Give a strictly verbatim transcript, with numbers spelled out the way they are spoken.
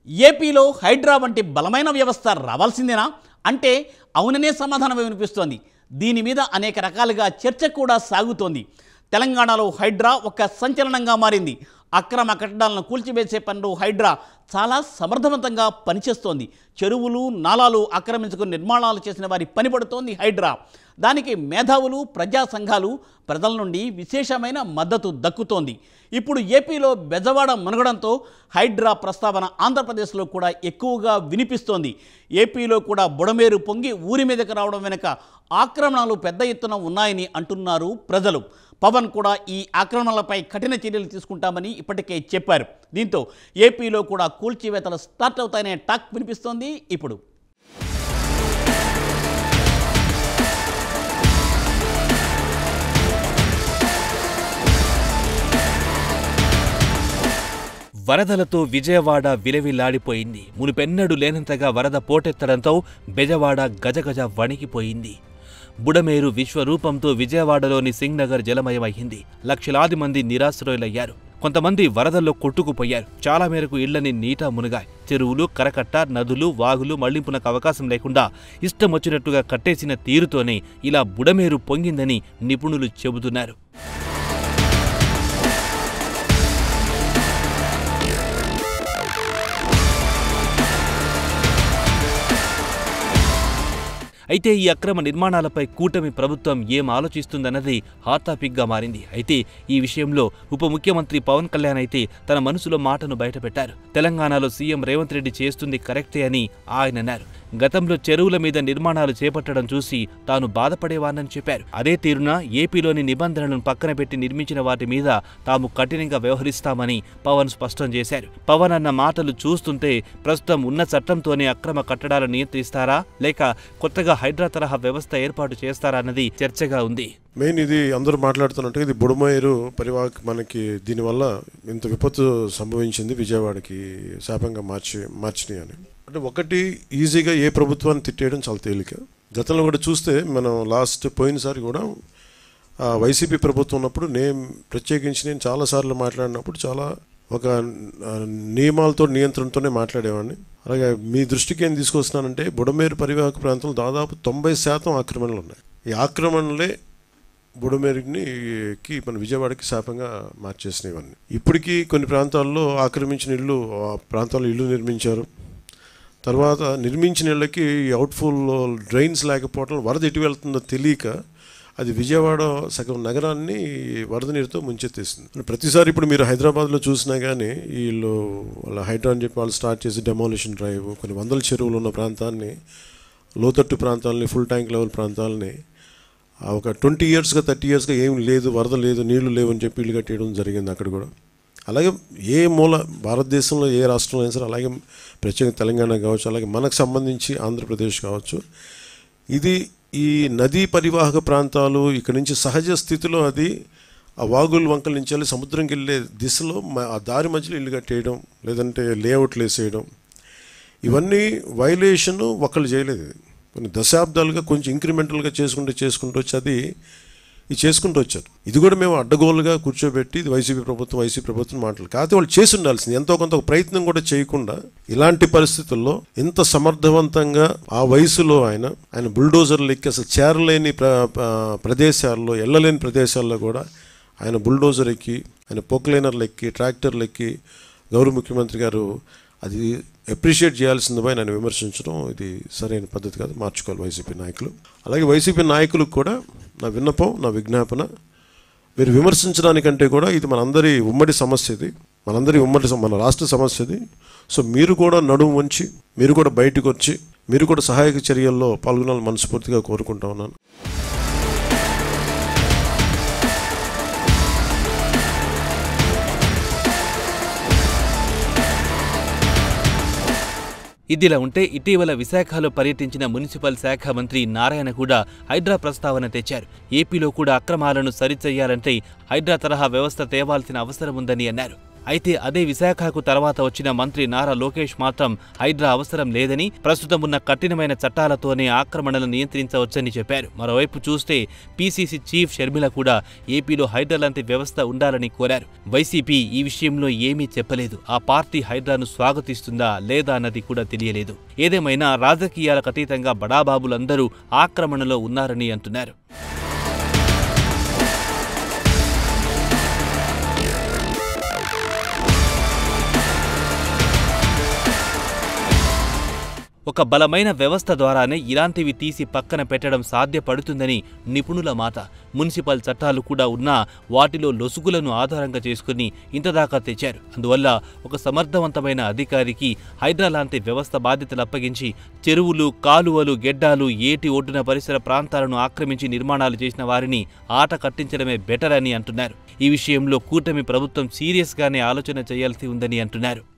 ఏపీలో హైడ్రా వంటి బలమైన వ్యవస్థ రావాల్సిందేనా అంటే అవుననే సమాధానం వినిపిస్తోంది. దీని మీద అనేక రకాలుగా చర్చ కూడా సాగుతోంది. తెలంగాణలో హైడ్రా ఒక సంచలనంగా మారింది. అక్రమ కట్టడాలను కూల్చివేసే పనులు హైడ్రా చాలా సమర్థవంతంగా పనిచేస్తోంది. చెరువులు నాలాలు ఆక్రమించుకుని నిర్మాణాలు చేసిన వారి పని పడుతోంది హైడ్రా. దానికి మేధావులు ప్రజా సంఘాలు ప్రజల నుండి విశేషమైన మద్దతు దక్కుతోంది. ఇప్పుడు ఏపీలో బెజవాడ మునగడంతో హైడ్రా ప్రస్తావన ఆంధ్రప్రదేశ్లో కూడా ఎక్కువగా వినిపిస్తోంది. ఏపీలో కూడా బుడమేరు పొంగి ఊరి మీదకి రావడం వెనుక ఆక్రమణలు పెద్ద ఎత్తున ఉన్నాయని అంటున్నారు ప్రజలు. పవన్ కూడా ఈ ఆక్రమణలపై కఠిన చర్యలు తీసుకుంటామని ఇప్పటికే చెప్పారు. దీంతో ఏపీలో కూడా కూల్చివేతలు స్టార్ట్ అవుతాయనే టాక్ వినిపిస్తోంది. ఇప్పుడు వరదలతో విజయవాడ విలవిల్లాడిపోయింది. మునుపెన్నడూ లేనంతగా వరద పోటెత్తడంతో బెజవాడ గజగజ వణికిపోయింది. బుడమేరు విశ్వరూపంతో విజయవాడలోని సింగ్ నగర్ జలమయమైంది. లక్షలాది మంది నిరాశ్రయులయ్యారు. కొంతమంది వరదల్లో కొట్టుకుపోయారు. చాలా మేరకు ఇళ్లని నీటా మునిగాయి. చెరువులు, కరకట్ట, నదులు, వాగులు మళ్లింపునకు అవకాశం లేకుండా ఇష్టం వచ్చినట్టుగా కట్టేసిన తీరుతోనే ఇలా బుడమేరు పొంగిందని నిపుణులు చెబుతున్నారు. అయితే ఈ అక్రమ నిర్మాణాలపై కూటమి ప్రభుత్వం ఏం ఆలోచిస్తుందన్నది హాట్ టాపిక్గా మారింది. అయితే ఈ విషయంలో ఉప ముఖ్యమంత్రి పవన్ కళ్యాణ్ అయితే తన మనసులో మాటను బయటపెట్టారు. తెలంగాణలో సీఎం రేవంత్ రెడ్డి చేస్తుంది కరెక్టే అని ఆయన అన్నారు. గతంలో చెరువుల మీద నిర్మాణాలు చేపట్టడం చూసి తాను బాధపడేవానని చెప్పారు. అదే తీరున ఏపీలోని నిబంధనలను పక్కన పెట్టి నిర్మించిన వాటి మీద తాము కఠినంగా వ్యవహరిస్తామని పవన్ స్పష్టం చేశారు. పవన్ అన్న మాటలు చూస్తుంటే ప్రస్తుతం ఉన్న చట్టంతోనే అక్రమ కట్టడాలు నియంత్రిస్తారా లేక కొత్తగా హైడ్రా తరహా వ్యవస్థ ఏర్పాటు చేస్తారా అన్నది చర్చగా ఉంది. మెయిన్ ఇది అందరూ మాట్లాడుతున్నట్టు ఇది బుడమేరు పరివాహక మనకి దీనివల్ల ఇంత విపత్తు సంభవించింది, విజయవాడకి శాపంగా మార్చి మార్చినాయి అని. అంటే ఒకటి ఈజీగా ఏ ప్రభుత్వాన్ని తిట్టేయడం చాలా తేలిక. గతంలో కూడా చూస్తే మనం లాస్ట్ పోయినసారి కూడా వైసీపీ ప్రభుత్వం ఉన్నప్పుడు నేను ప్రత్యేకించి నేను చాలాసార్లు మాట్లాడినప్పుడు చాలా ఒక నియమాలతో నియంత్రణతోనే మాట్లాడేవాడిని. అలాగే మీ దృష్టికి ఏం తీసుకొస్తున్నానంటే బుడమేరు పరివాహక ప్రాంతంలో దాదాపు తొంభై శాతం ఆక్రమణలు ఉన్నాయి. ఈ ఆక్రమణలే బుడమేరుకి మన విజయవాడకి శాపంగా మార్చేసినాయి. ఇవన్నీ ఇప్పటికీ కొన్ని ప్రాంతాల్లో ఆక్రమించిన ఇళ్ళు ఆ ప్రాంతాల్లో ఇల్లు నిర్మించారు. తర్వాత నిర్మించిన ఇళ్ళకి అవుట్ఫుల్ డ్రైన్స్ లేకపోవడం, వరద ఎటు వెళ్తుందో తెలియక అది విజయవాడ సగం నగరాన్ని వరద నీరుతో ముంచెత్తేసింది. ప్రతిసారి ఇప్పుడు మీరు హైదరాబాద్లో చూసినా కానీ వీళ్ళు వాళ్ళ హైడ్రా అని చెప్పి వాళ్ళు స్టార్ట్ చేసి డెమాలిషన్ డ్రైవ్ కొన్ని వందల చెరువులు ఉన్న ప్రాంతాన్ని, లోతట్టు ప్రాంతాలని, ఫుల్ ట్యాంక్ లెవెల్ ప్రాంతాలని ఒక ట్వంటీ ఇయర్స్గా థర్టీ ఇయర్స్గా ఏం లేదు, వరద లేదు, నీళ్లు లేవు అని చెప్పి ఇల్లు కట్టేయడం జరిగింది అక్కడ కూడా. అలాగే ఏ మూల భారతదేశంలో ఏ రాష్ట్రంలో అయినా సరే, అలాగే ప్రత్యేక తెలంగాణ కావచ్చు, అలాగే మనకు సంబంధించి ఆంధ్రప్రదేశ్ కావచ్చు, ఇది ఈ నదీ పరివాహక ప్రాంతాలు ఇక్కడి నుంచి సహజ స్థితిలో అది ఆ వాగులు వంకల నుంచి వెళ్ళి సముద్రంకి వెళ్ళే దిశలో ఆ దారి మధ్యలో ఇల్లు కట్టేయడం, లేదంటే లేఅవుట్లు వేసేయడం, ఇవన్నీ వైలేషన్ ఒకళ్ళు చేయలేదు. కొన్ని దశాబ్దాలుగా కొంచెం ఇంక్రిమెంటల్గా చేసుకుంటూ చేసుకుంటూ వచ్చి అది ఇది చేసుకుంటూ వచ్చారు. ఇది కూడా మేము అడ్డగోలుగా కూర్చోబెట్టి ఇది వైసీపీ ప్రభుత్వం వైసీపీ ప్రభుత్వం మాటలు కాకపోతే వాళ్ళు చేసి ఉండాల్సింది. ఎంతో కొంత ప్రయత్నం కూడా చేయకుండా ఇలాంటి పరిస్థితుల్లో ఇంత సమర్థవంతంగా ఆ వయసులో ఆయన ఆయన బుల్డోజర్లు ఎక్కి అసలు చేరలేని ప్ర ప్రదేశాల్లో వెళ్ళలేని ప్రదేశాల్లో కూడా ఆయన బుల్డోజర్ ఎక్కి, ఆయన పోక్లైనర్లు ఎక్కి, ట్రాక్టర్లు ఎక్కి గౌరవ ముఖ్యమంత్రి గారు అది అప్రిషియేట్ చేయాల్సింది పోయి నేను విమర్శించడం ఇది సరైన పద్ధతి కాదు, మార్చుకోవాలి వైసీపీ నాయకులు. అలాగే వైసీపీ నాయకులకు కూడా నా విన్నపం, నా విజ్ఞాపన, మీరు విమర్శించడానికంటే కూడా ఇది మనందరి ఉమ్మడి సమస్య, ఇది మనందరి ఉమ్మడి మన రాష్ట్ర సమస్య ఇది. సో మీరు కూడా నడుము వంచి మీరు కూడా బయటకు వచ్చి మీరు కూడా సహాయక చర్యల్లో పాల్గొనాలని మనస్ఫూర్తిగా కోరుకుంటా ఉన్నాను. ఇదిలా ఉంటే ఇటీవల విశాఖలో పర్యటించిన మున్సిపల్ శాఖ మంత్రి నారాయణ కూడా హైడ్రా ప్రస్తావన తెచ్చారు. ఏపీలో కూడా అక్రమాలను సరిచేయాలంటే హైడ్రా తరహా వ్యవస్థ తేవాల్సిన అవసరం ఉందని అన్నారు. అయితే అదే విశాఖకు తర్వాత వచ్చిన మంత్రి నారా లోకేష్ మాత్రం హైడ్రా అవసరం లేదని, ప్రస్తుతం ఉన్న కఠినమైన చట్టాలతోనే ఆక్రమణలను నియంత్రించవచ్చని చెప్పారు. మరోవైపు చూస్తే పీసీసీ చీఫ్ షర్మిల కూడా ఏపీలో హైడ్రా లాంటి వ్యవస్థ ఉండాలని కోరారు. వైసీపీ ఈ విషయంలో ఏమీ చెప్పలేదు. ఆ పార్టీ హైడ్రాను స్వాగతిస్తుందా లేదా అన్నది కూడా తెలియలేదు. ఏదేమైనా రాజకీయాలకు అతీతంగా బడాబాబులందరూ ఆక్రమణలో ఉన్నారని అంటున్నారు. ఒక బలమైన వ్యవస్థ ద్వారానే ఇలాంటివి తీసి పక్కన పెట్టడం సాధ్యపడుతుందని నిపుణుల మాట. మున్సిపల్ చట్టాలు కూడా ఉన్నా వాటిలో లొసుగులను ఆధారంగా చేసుకుని ఇంతదాకా తెచ్చారు. అందువల్ల ఒక సమర్థవంతమైన అధికారికి హైడ్రా లాంటి వ్యవస్థ బాధ్యతలు అప్పగించి చెరువులు, కాలువలు, గెడ్డాలు, ఏటి ఒడ్డున పరిసర ప్రాంతాలను ఆక్రమించి నిర్మాణాలు చేసిన వారిని ఆట కట్టించడమే బెటర్ అని అంటున్నారు. ఈ విషయంలో కూటమి ప్రభుత్వం సీరియస్గానే ఆలోచన చేయాల్సి ఉందని అంటున్నారు.